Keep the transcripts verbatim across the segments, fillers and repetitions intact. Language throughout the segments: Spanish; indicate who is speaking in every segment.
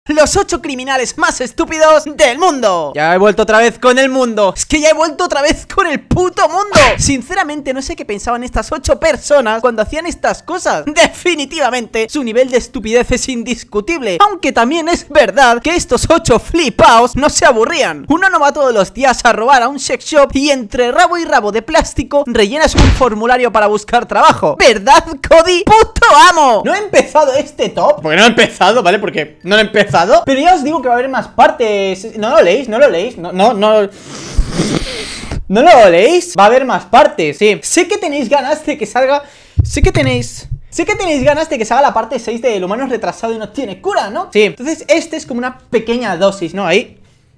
Speaker 1: Los ocho criminales más estúpidos del mundo. Ya he vuelto otra vez con el mundo. Es que ya he vuelto otra vez con el puto mundo. Sinceramente no sé qué pensaban estas ocho personas cuando hacían estas cosas. Definitivamente su nivel de estupidez es indiscutible. Aunque también es verdad que estos ocho flipaos no se aburrían. Uno no va todos los días a robar a un sex shop y entre rabo y rabo de plástico rellenas un formulario para buscar trabajo. ¿Verdad, Cody? ¡Puto amo! No he empezado este top porque no he empezado, ¿vale? Porque no he empezado. Pero ya os digo que va a haber más partes. No lo leéis, no lo leéis. No, no, no. ¿No lo leéis? Va a haber más partes, sí. Sé que tenéis ganas de que salga. Sé que tenéis. Sé que tenéis ganas de que salga la parte seis de El humano retrasado y no tiene cura, ¿no? Sí. Entonces, este es como una pequeña dosis, ¿no? Ahí.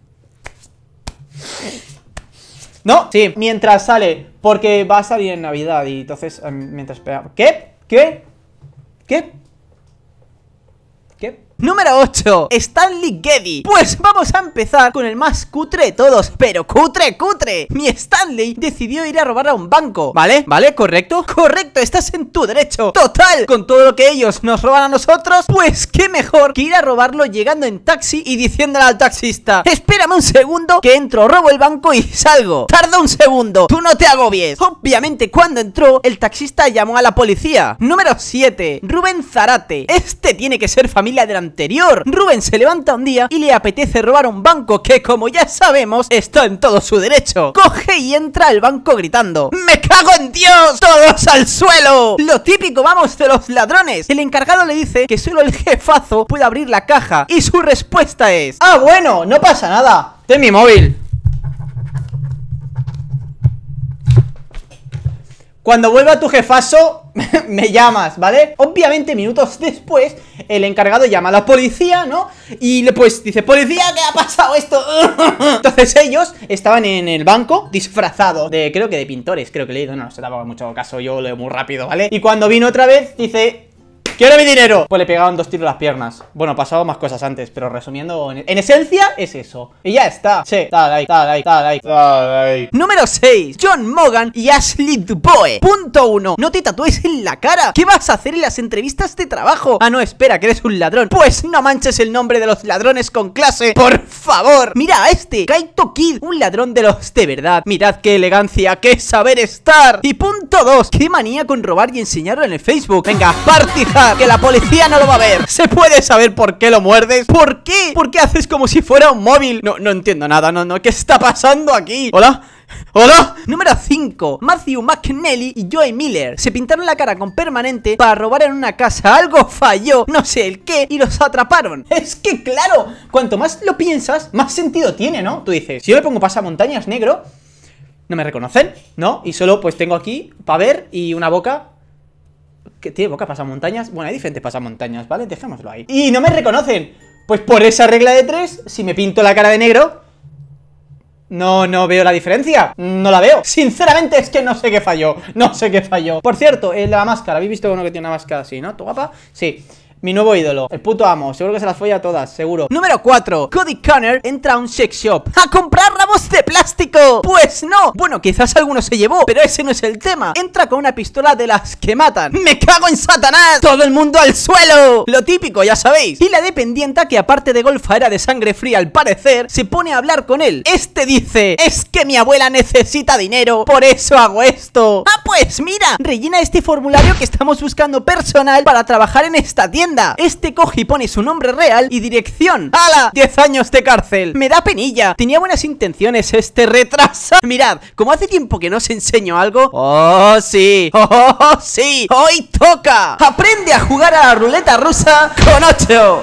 Speaker 1: ¿No? Sí. Mientras sale. Porque va a salir en Navidad. Y entonces, mientras esperamos. ¿Qué? ¿Qué? ¿Qué? ¿Qué? Número ocho, Stanley Geddy. Pues vamos a empezar con el más cutre de todos. Pero cutre, cutre. Mi Stanley decidió ir a robar a un banco. ¿Vale? ¿Vale? ¿Correcto? Correcto, estás en tu derecho. Total, con todo lo que ellos nos roban a nosotros, pues qué mejor que ir a robarlo llegando en taxi y diciéndole al taxista: espérame un segundo que entro, robo el banco y salgo. Tarda un segundo, tú no te agobies. Obviamente cuando entró, el taxista llamó a la policía. Número siete, Rubén Zarate. Este tiene que ser familia del anterior. Rubén se levanta un día y le apetece robar un banco que, como ya sabemos, está en todo su derecho. Coge y entra al banco gritando: ¡me cago en Dios! ¡Todos al suelo! Lo típico, vamos, de los ladrones. El encargado le dice que solo el jefazo puede abrir la caja y su respuesta es: ah, bueno, no pasa nada. Ten mi móvil. Cuando vuelva tu jefazo, me llamas, ¿vale? Obviamente, minutos después, el encargado llama a la policía, ¿no? Y le pues dice: policía, ¿qué ha pasado esto? Entonces ellos estaban en el banco disfrazados de, creo que de pintores, creo que he leído, no, no se daba mucho caso, yo leo muy rápido, ¿vale? Y cuando vino otra vez, dice: ¡quiero mi dinero! Pues le pegaban dos tiros a las piernas. Bueno, pasaba más cosas antes, pero resumiendo, en, en esencia es eso. Y ya está. Sí, dale ahí, dale ahí, dale ahí, dale ahí. Número seis, John Mogan y Ashley Dubois. Punto uno, no te tatúes en la cara. ¿Qué vas a hacer en las entrevistas de trabajo? Ah, no, espera, que eres un ladrón. Pues no manches el nombre de los ladrones con clase, por favor. Mira a este, Kaito Kid, un ladrón de los de verdad. Mirad qué elegancia, qué saber estar. Y punto dos, qué manía con robar y enseñarlo en el Facebook. Venga, partija, que la policía no lo va a ver. ¿Se puede saber por qué lo muerdes? ¿Por qué? ¿Por qué haces como si fuera un móvil? No, no entiendo nada, no, no, ¿qué está pasando aquí? ¿Hola? ¿Hola? Número cinco, Matthew McNally y Joey Miller se pintaron la cara con permanente para robar en una casa. Algo falló, no sé el qué, y los atraparon. Es que claro, cuanto más lo piensas, más sentido tiene, ¿no? Tú dices: si yo le pongo pasamontañas negro, no me reconocen, ¿no? Y solo pues tengo aquí para ver y una boca que tiene boca pasamontañas. Bueno, hay diferentes pasamontañas, ¿vale? Dejémoslo ahí. Y no me reconocen. Pues por esa regla de tres, si me pinto la cara de negro, No, no veo la diferencia. No la veo. Sinceramente es que no sé qué falló. No sé qué falló. Por cierto, eh, la máscara. ¿Habéis visto uno que tiene una máscara así, no? ¿Tu guapa? Sí. Mi nuevo ídolo, el puto amo, seguro que se las folla a todas, seguro. Número cuatro, Cody Conner entra a un sex shop a comprar ramos de plástico. Pues no, bueno, quizás alguno se llevó, pero ese no es el tema. Entra con una pistola de las que matan. ¡Me cago en Satanás! ¡Todo el mundo al suelo! Lo típico, ya sabéis. Y la dependienta, que aparte de golfaera de sangre fría al parecer, se pone a hablar con él. Este dice: es que mi abuela necesita dinero, por eso hago esto. Ah, pues mira, rellena este formulario que estamos buscando personal para trabajar en esta tienda. Este coge y pone su nombre real y dirección. ¡Hala! diez años de cárcel. Me da penilla. Tenía buenas intenciones este retrasa. Mirad, como hace tiempo que no os enseño algo. ¡Oh, sí! ¡Oh, sí! ¡Hoy toca! Aprende a jugar a la ruleta rusa con ocho.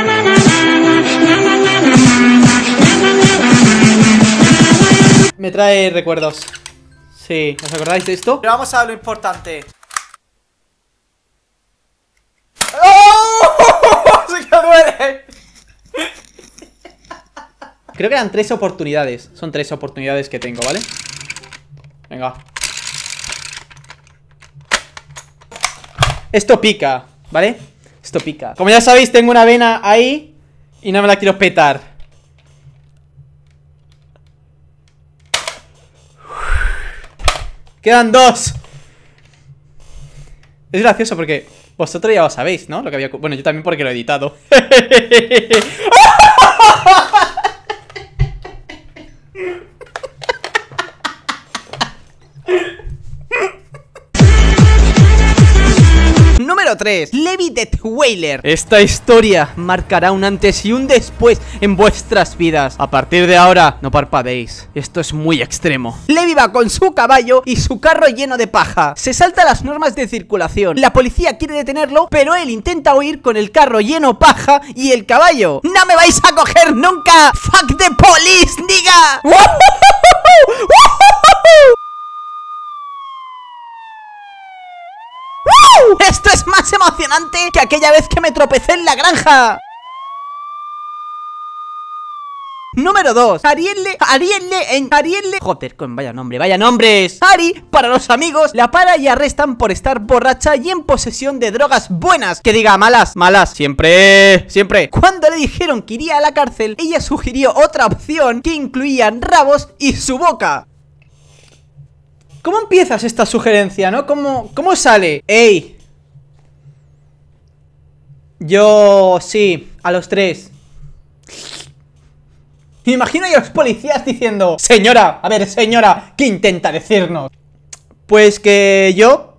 Speaker 1: Me trae recuerdos. Sí, ¿os acordáis de esto? Pero vamos a lo importante. Creo que eran tres oportunidades. Son tres oportunidades que tengo, ¿vale? Venga. Esto pica, ¿vale? Esto pica. Como ya sabéis, tengo una vena ahí y no me la quiero petar. Quedan dos. Es gracioso porque vosotros ya lo sabéis, ¿no? Lo que había... Bueno, yo también porque lo he editado. tres, Levi Detweiler. Esta historia marcará un antes y un después en vuestras vidas. A partir de ahora, no parpadeéis. Esto es muy extremo. Levi va con su caballo y su carro lleno de paja. Se salta las normas de circulación. La policía quiere detenerlo, pero él intenta huir con el carro lleno paja y el caballo. ¡No me vais a coger nunca! ¡Fuck the police, nigga! ¡Esto es más emocionante que aquella vez que me tropecé en la granja! Número dos, Arielle, Arielle, en Arielle. Joder, con vaya nombre, vaya nombres. Ari, para los amigos, la para y arrestan por estar borracha y en posesión de drogas buenas. Que diga malas, malas, siempre, siempre. Cuando le dijeron que iría a la cárcel, ella sugirió otra opción que incluía rabos y su boca. ¿Cómo empiezas esta sugerencia, no? ¿Cómo, cómo sale? Ey. Yo, sí, a los tres. Me imagino a los policías diciendo: señora, a ver, señora, ¿qué intenta decirnos? Pues que yo...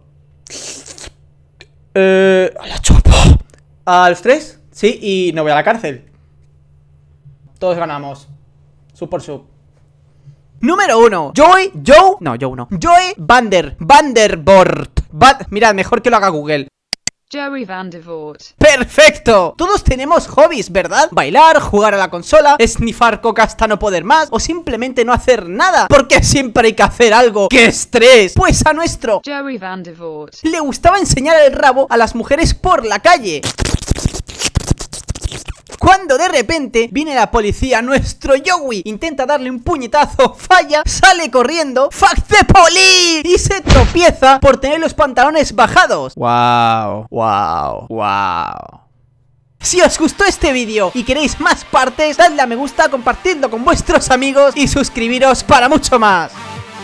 Speaker 1: Eh... A la chupo. ¿A los tres? Sí, y no voy a la cárcel. Todos ganamos. Sub por sub. Número uno, Joey, Joe, no, Joe no Joey Vander, Vandervoort Van, mirad, mejor que lo haga Google.
Speaker 2: Joey Vandervoort.
Speaker 1: ¡Perfecto! Todos tenemos hobbies, ¿verdad? Bailar, jugar a la consola, esnifar coca hasta no poder más, o simplemente no hacer nada, porque siempre hay que hacer algo. ¡Qué estrés! Pues a nuestro
Speaker 2: Joey Vandervoort
Speaker 1: le gustaba enseñar el rabo a las mujeres por la calle. Cuando de repente viene la policía, nuestro Joey intenta darle un puñetazo, falla, sale corriendo, ¡fuck the police! Y se tropieza por tener los pantalones bajados. ¡Wow! ¡Wow! ¡Wow! Si os gustó este vídeo y queréis más partes, dadle a me gusta, compartidlo con vuestros amigos y suscribiros para mucho más.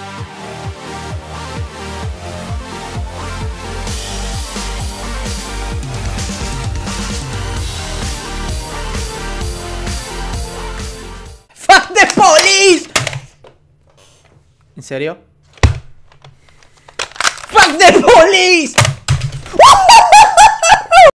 Speaker 1: ¡Fuck the police! ¿En serio? ¡Fuck the police!